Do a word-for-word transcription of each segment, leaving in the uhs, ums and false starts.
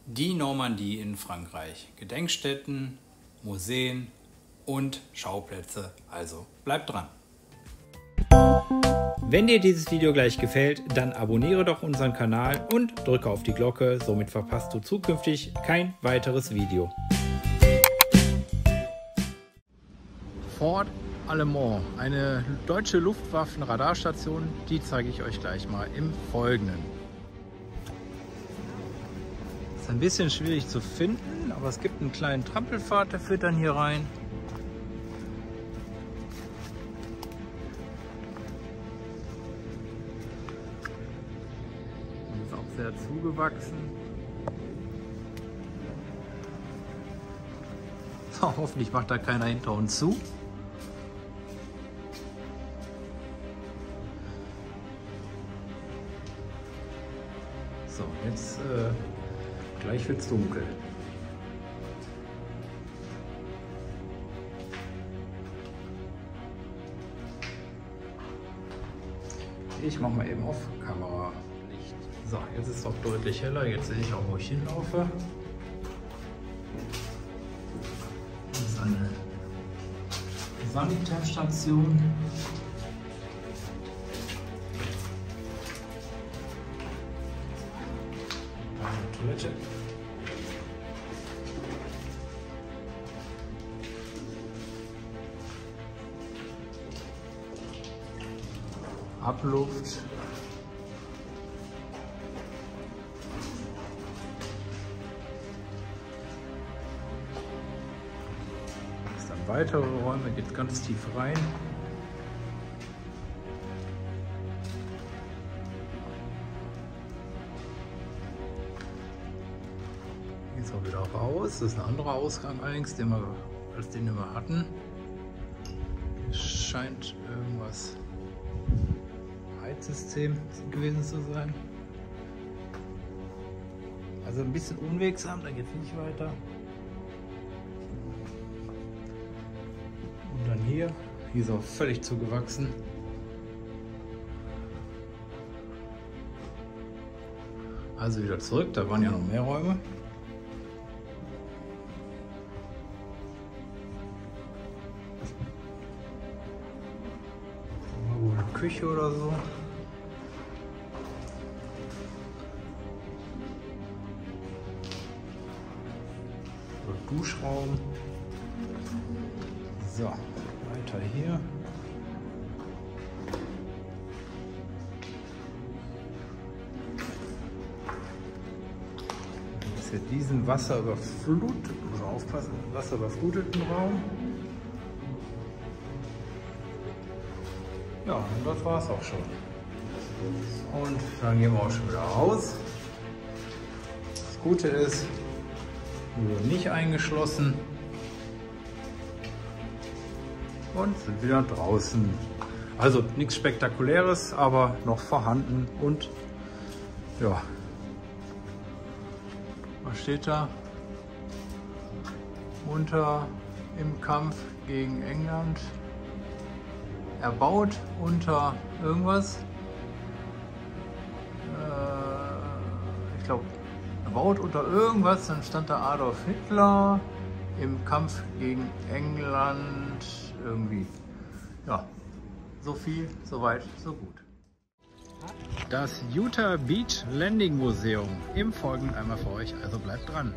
Die Normandie in Frankreich. Gedenkstätten, Museen und Schauplätze. Also bleibt dran. Wenn dir dieses Video gleich gefällt, dann abonniere doch unseren Kanal und drücke auf die Glocke, somit verpasst du zukünftig kein weiteres Video. Fort Allemande, eine deutsche Luftwaffenradarstation, die zeige ich euch gleich mal im Folgenden. Ist ein bisschen schwierig zu finden, aber es gibt einen kleinen Trampelpfad, der führt dann hier rein. Ist auch sehr zugewachsen. So, hoffentlich macht da keiner hinter uns zu. So, jetzt äh, gleich wird's dunkel. Ich mache mal eben auf Kamera Licht. So, jetzt ist es auch deutlich heller. Jetzt sehe ich auch, wo ich hinlaufe. Das ist eine Sanitärstation. Eine Toilette. Abluft. Das dann weitere Räume, geht ganz tief rein. Hier ist auch wieder raus. Das ist ein anderer Ausgang allerdings, den wir, als den wir hatten. Es scheint irgendwas Heizsystem gewesen zu sein. Also ein bisschen unwegsam, da geht es nicht weiter. Und dann hier, hier ist auch völlig zugewachsen. Also wieder zurück, da waren ja noch mehr Räume. Eine Küche oder so. Duschraum. So, weiter hier. Jetzt hier diesen wasserüberflut, also aufpassen, wasserüberfluteten Raum. Ja, und das war es auch schon. Und dann gehen wir auch schon wieder raus. Das Gute ist, wir wurden nicht eingeschlossen und sind wieder draußen. Also nichts Spektakuläres, aber noch vorhanden. Und ja, was steht da? Unter im Kampf gegen England. Erbaut unter irgendwas. Äh, ich glaube, erbaut unter irgendwas, dann stand da Adolf Hitler im Kampf gegen England irgendwie. Ja, so viel, so weit, so gut. Das Utah Beach Landing Museum im Folgenden einmal für euch, also bleibt dran.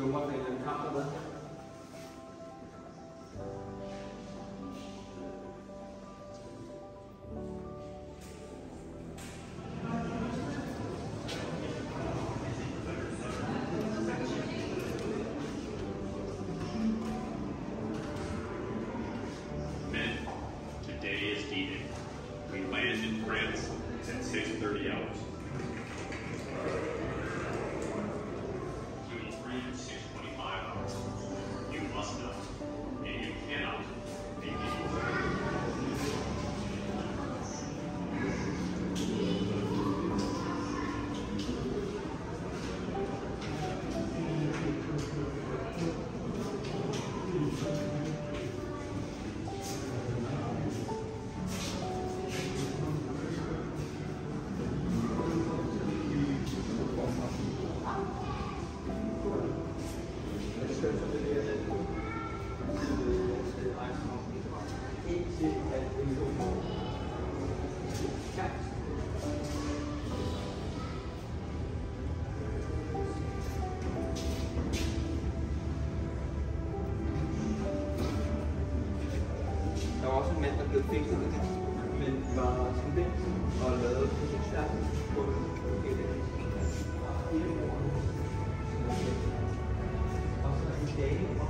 Sommerferien kamp eller hvad? Der var også en mand, der blev fængslet af det, men var student og lavede fysiksværk på et hele jorden. Og så en dage om.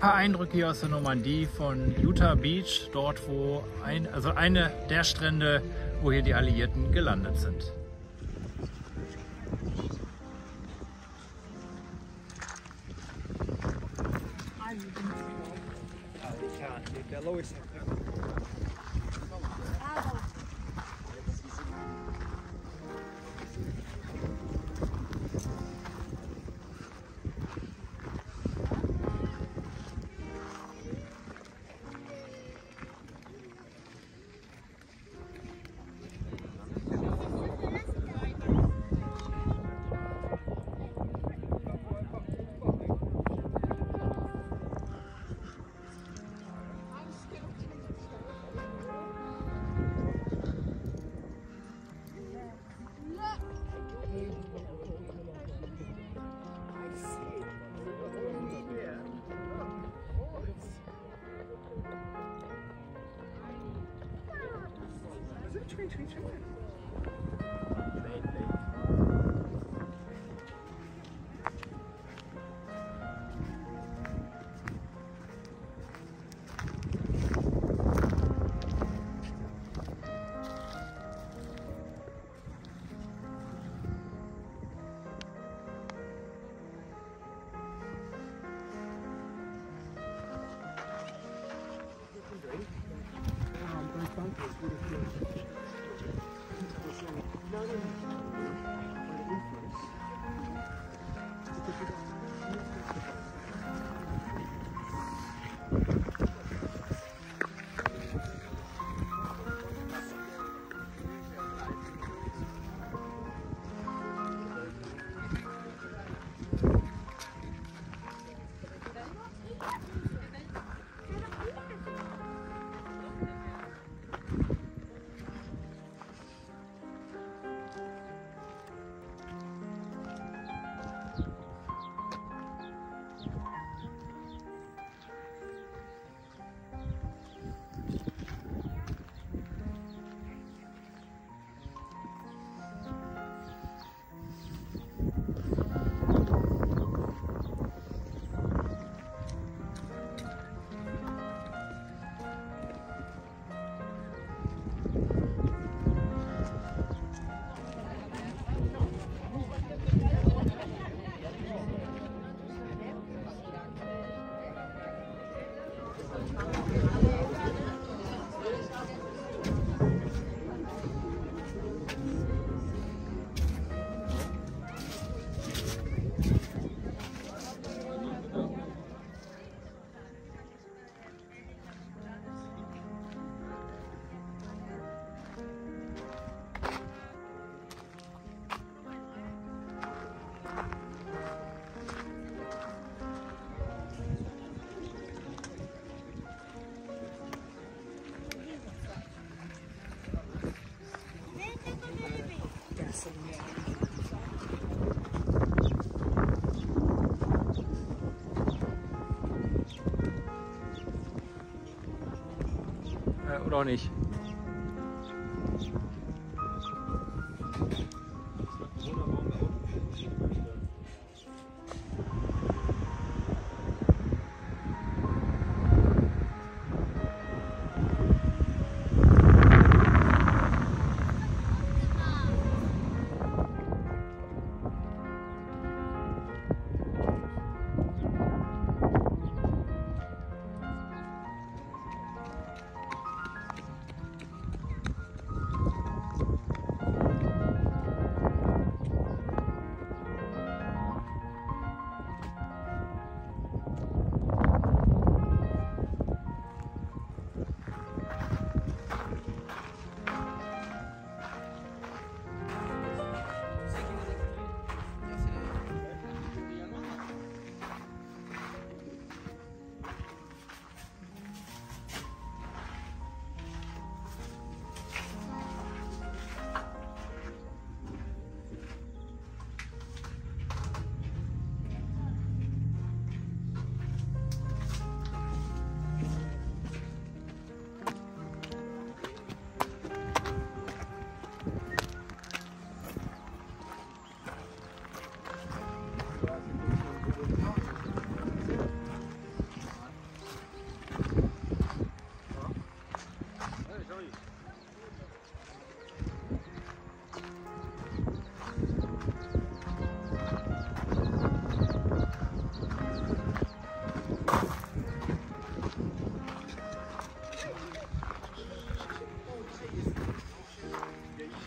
paar Eindrücke hier aus der Normandie von Utah Beach, dort wo ein, also eine der Strände, wo hier die Alliierten gelandet sind. Oder auch nicht.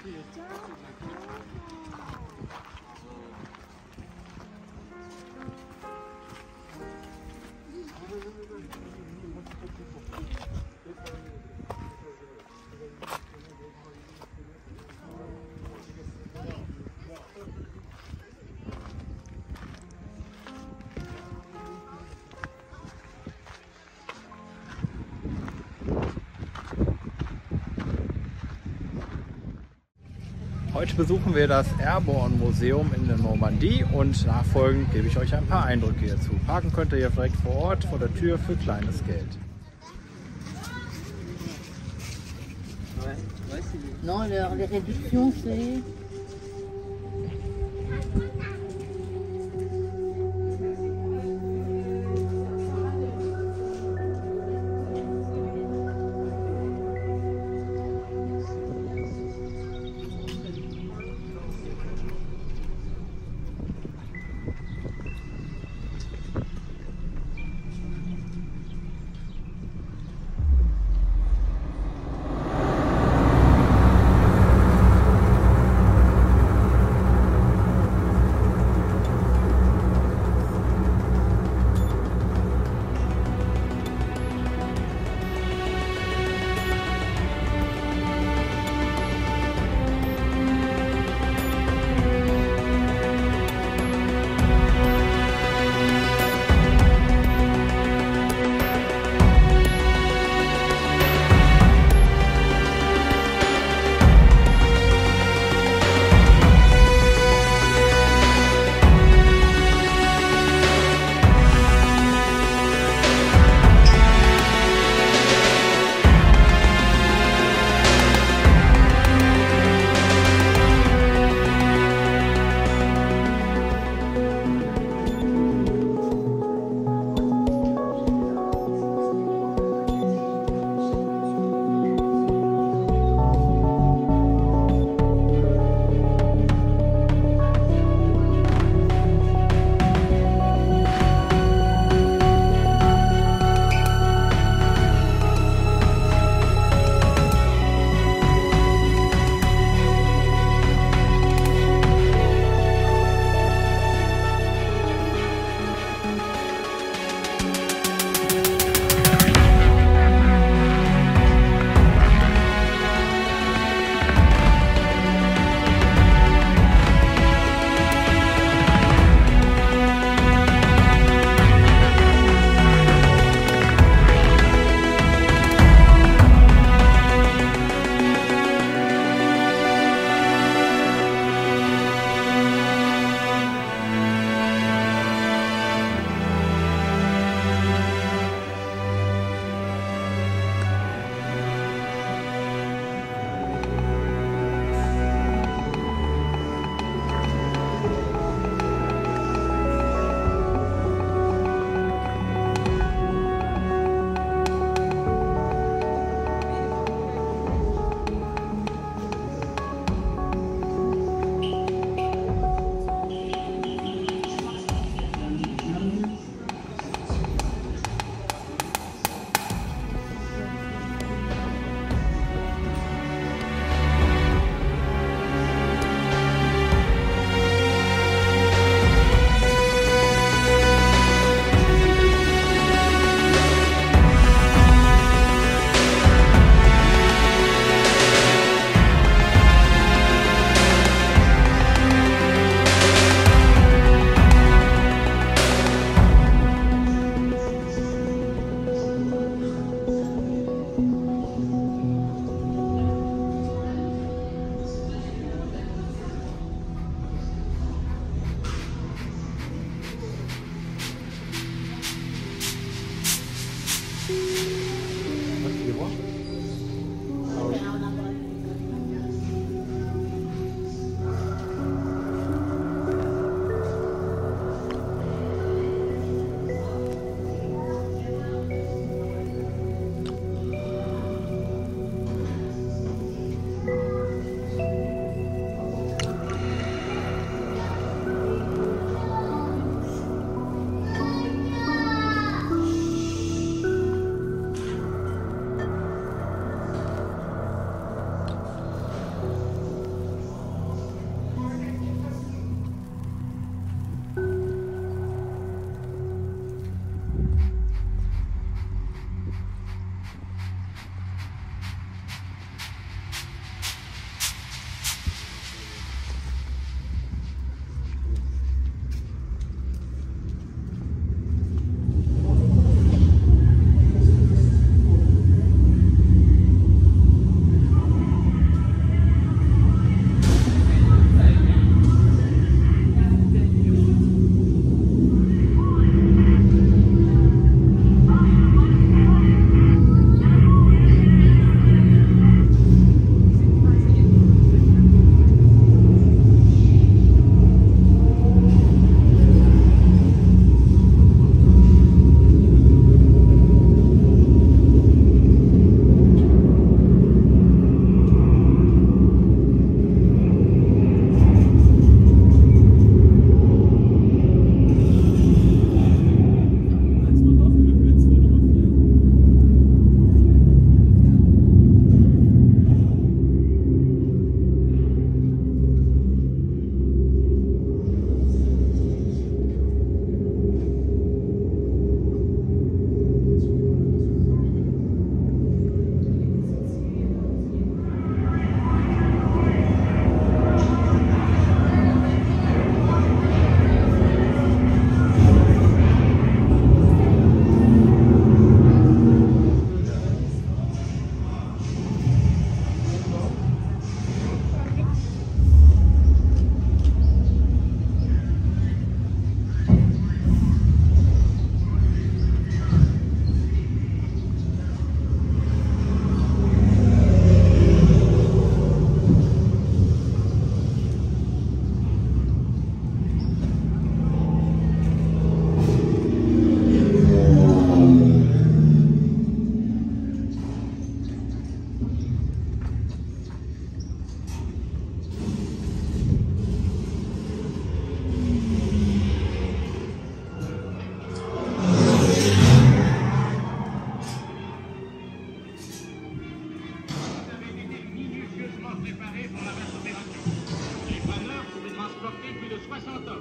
Heute besuchen wir das Airborne Museum in der Normandie und nachfolgend gebe ich euch ein paar Eindrücke hierzu. Parken könnt ihr hier direkt vor Ort vor der Tür für kleines Geld. Non, les, les réductions, c'est...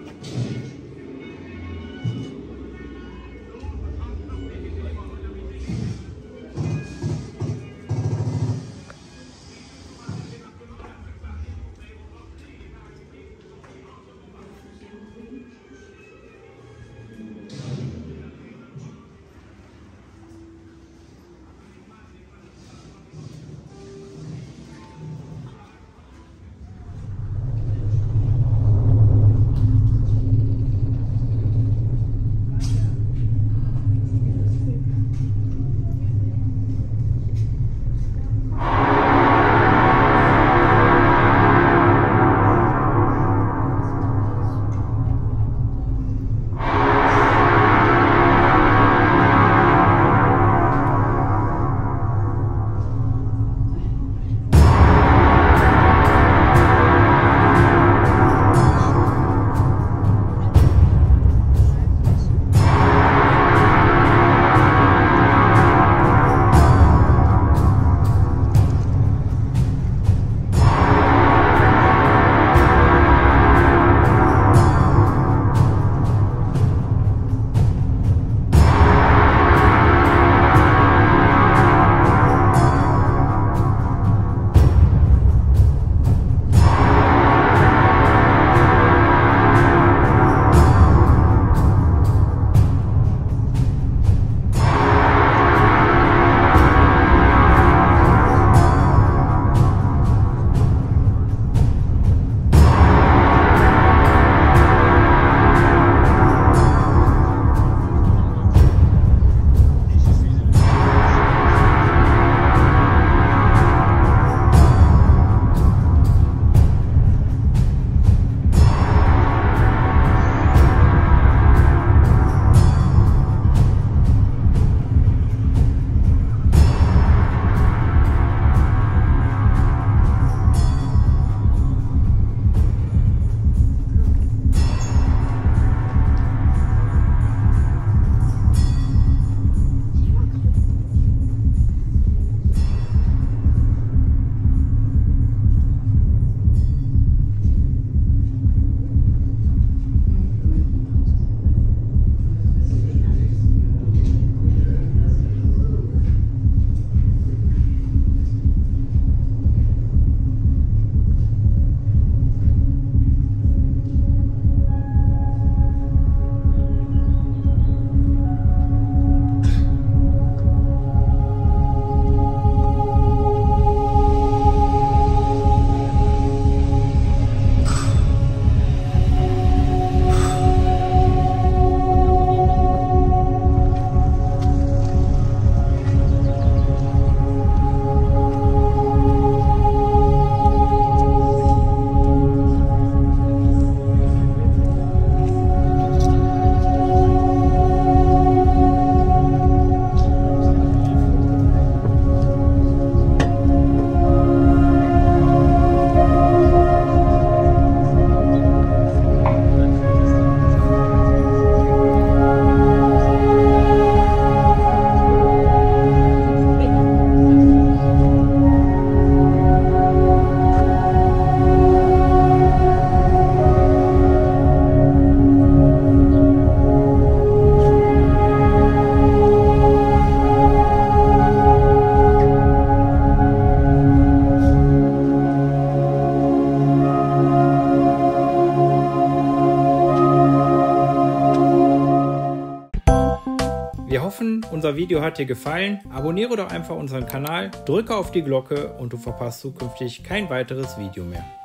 Wir hoffen, unser Video hat dir gefallen. Abonniere doch einfach unseren Kanal, drücke auf die Glocke und du verpasst zukünftig kein weiteres Video mehr.